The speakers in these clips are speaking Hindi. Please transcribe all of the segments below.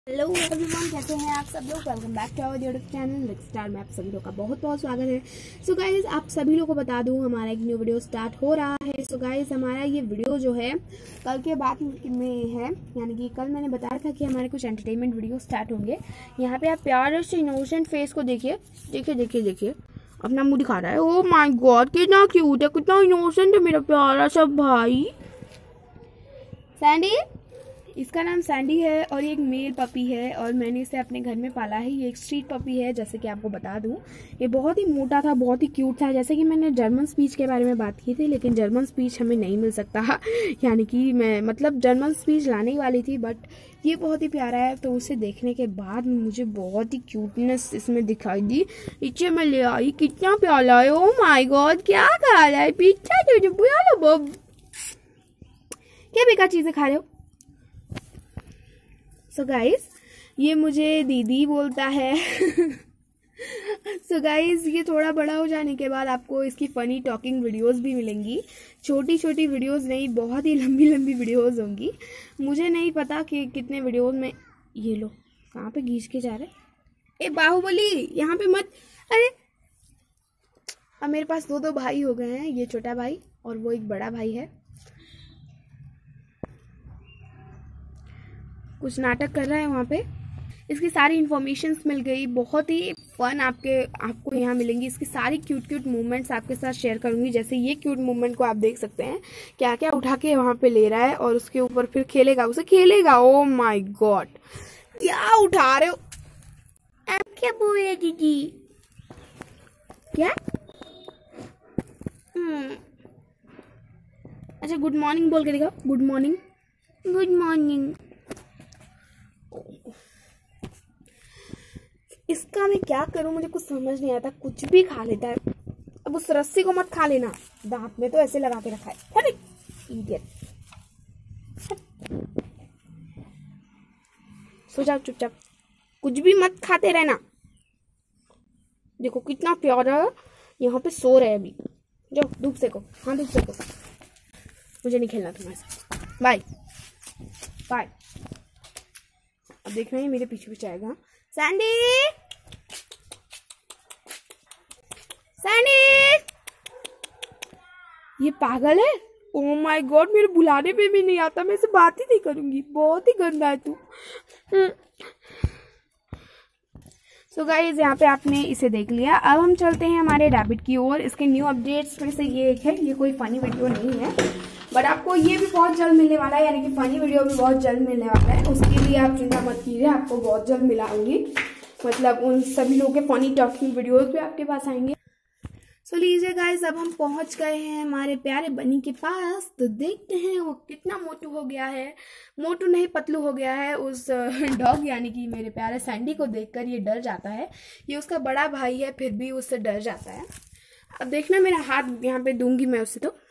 हेलो एवरीवन, कैसे हैं आप सब लोग। Welcome back to our YouTube channel Rick star में आप सभी लोग का बहुत बहुत स्वागत है। सो गाइज, आप सभी लोग को बता दूं हमारा एक न्यू वीडियो स्टार्ट हो रहा है। सो गाइज, हमारा ये वीडियो जो है कल के बाद में है, यानी कि कल मैंने बताया था कि हमारे कुछ एंटरटेनमेंट वीडियो स्टार्ट होंगे। यहाँ पे आप प्यारे से इनोसेंट फेस को देखिए, देखिए देखिए देखिए, अपना मुंह दिखा रहा है। ओ माय गॉड, कितना क्यूट है, कितना इनोसेंट है मेरा प्यारा सा भाई सैंडी। इसका नाम सैंडी है और ये एक मेल पपी है और मैंने इसे अपने घर में पाला है। ये एक स्ट्रीट पपी है। जैसे कि आपको बता दूं, ये बहुत ही मोटा था, बहुत ही क्यूट था। जैसे कि मैंने जर्मन स्पीच के बारे में बात की थी, लेकिन जर्मन स्पीच हमें नहीं मिल सकता यानी कि मैं मतलब जर्मन स्पीच लाने ही वाली थी, बट ये बहुत ही प्यारा है। तो उसे देखने के बाद मुझे बहुत ही क्यूटनेस इसमें दिखाई दी। नीचे में ले आई, कितना प्यारा है। ओ माय गॉड, क्या खा रहा है पिज्जा? क्या बेकार चीजें खा रहे हो? सो गाइस, ये मुझे दीदी बोलता है। सो गाइस, ये थोड़ा बड़ा हो जाने के बाद आपको इसकी फनी टॉकिंग वीडियोस भी मिलेंगी। छोटी छोटी वीडियोस नहीं, बहुत ही लंबी लंबी वीडियोस होंगी। मुझे नहीं पता कि कितने वीडियोस में। ये लो, कहाँ पे घींच के जा रहे। ए बाहुबली, यहाँ पे मत। अरे, अब मेरे पास दो भाई हो गए हैं, ये छोटा भाई और वो एक बड़ा भाई है। कुछ नाटक कर रहा है वहाँ पे। इसकी सारी इन्फॉर्मेशंस मिल गई, बहुत ही फन आपको यहाँ मिलेंगी। इसकी सारी क्यूट क्यूट मूवमेंट्स आपके साथ शेयर करूंगी। जैसे ये क्यूट मूवमेंट को आप देख सकते हैं, क्या क्या उठा के वहाँ पे ले रहा है और उसके ऊपर फिर खेलेगा, उसे खेलेगा। ओ माय गॉड, क्या उठा रहे हो आप? क्या बोल रहे दीदी? क्या? अच्छा, गुड मॉर्निंग बोल के दिखाओ। Good morning, good morning. इसका मैं क्या करूं, मुझे कुछ समझ नहीं आता। कुछ भी खा लेता है। अब उस रस्सी को मत खा लेना, दांत में तो ऐसे लगा के रखा है। अरे इडियट, सो जाओ चुपचाप, कुछ भी मत खाते रहना। देखो कितना प्यारा है, यहाँ पे सो रहे अभी। जाओ धूप सेको, हाँ धूप सेको। मुझे नहीं खेलना तुम्हारे साथ, बाय बाय। अब देखना है मेरे पीछे पीछे आएगा। सैंडी, सैंडी, ये पागल है। ओह माय गॉड, मेरे बुलाने पे भी नहीं आता। मैं इसे बात ही नहीं करूंगी, बहुत ही गंदा है तू। सो गाइस, यहाँ पे आपने इसे देख लिया। अब हम चलते हैं हमारे रैबिट की ओर। इसके न्यू अपडेट्स में से ये एक है। ये कोई फनी वीडियो नहीं है, बट आपको ये भी बहुत जल्द मिलने वाला है, यानी कि फनी वीडियो भी बहुत जल्द मिलने वाला है। उसके लिए आप चिंता मत कीजिए, आपको बहुत जल्द मिलाऊंगी। मतलब उन सभी लोगों के फनी टॉकिंग वीडियोस भी आपके पास आएंगे। सो लीजिए गाइस, अब हम पहुंच गए हैं हमारे प्यारे बनी के पास। तो देखते हैं वो कितना मोटू हो गया है। मोटू नहीं, पतलू हो गया है। उस डॉग यानी कि मेरे प्यारे सैंडी को देखकर ये डर जाता है। ये उसका बड़ा भाई है, फिर भी उससे डर जाता है। अब देखना, मेरा हाथ यहाँ पे दूंगी मैं उससे। तो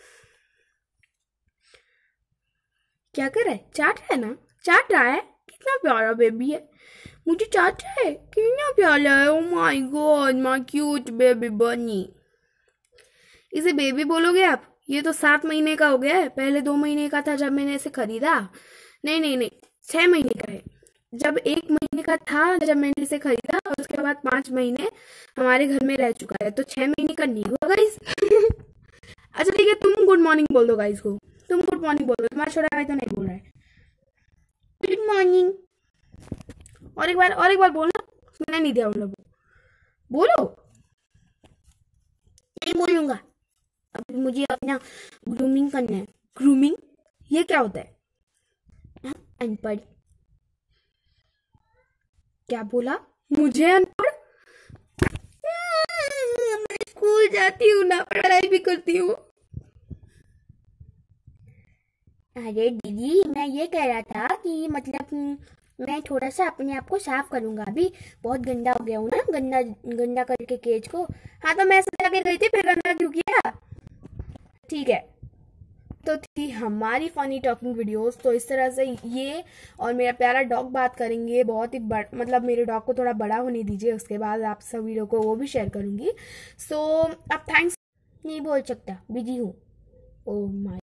क्या कर रहा है? चाट रहा है ना, चाट रहा है। कितना प्यारा बेबी है, मुझे चाट रहा है। कितना प्यारा है। Oh my god, my cute baby bunny. इसे बेबी बोलोगे आप? ये तो 7 महीने का हो गया है। पहले 2 महीने का था जब मैंने इसे खरीदा। नहीं नहीं नहीं, 6 महीने का है। जब 1 महीने का था जब मैंने इसे खरीदा, और उसके बाद 5 महीने हमारे घर में रह चुका है, तो 6 महीने का नहीं हुआ गाइस। अच्छा ठीक है, तुम गुड मॉर्निंग बोल दो गाइस को। तुम गुड मॉर्निंग बोल दो, तुम्हारा छोटा भाई तो नहीं बोल रहा है। Good morning. और एक बार बोलना, सुना नहीं दिया उन लोगों। बोलो। नहीं बोलूंगा, अब मुझे अपना ग्रूमिंग करना है। ग्रूमिंग, ये क्या होता है? अनपढ़। क्या बोला? मुझे अनपढ़? मैं स्कूल जाती हूँ ना, पढ़ाई भी करती हूँ। अरे दीदी, मैं ये कह रहा था कि मतलब मैं थोड़ा सा अपने आप को साफ करूंगा। अभी बहुत गंदा हो गया हूँ ना, गंदा गंदा करके केज को। हाँ तो मैं सजा के गई थी, फिर गंदा क्यों किया? ठीक है। तो थी हमारी फनी टॉकिंग वीडियोस। तो इस तरह से ये और मेरा प्यारा डॉग बात करेंगे। बहुत ही मतलब मेरे डॉग को थोड़ा बड़ा होने दीजिए, उसके बाद आप सभी लोगों को वो भी शेयर करूंगी। सो अब थैंक्स नहीं बोल सकता, बिजी हूँ। Oh my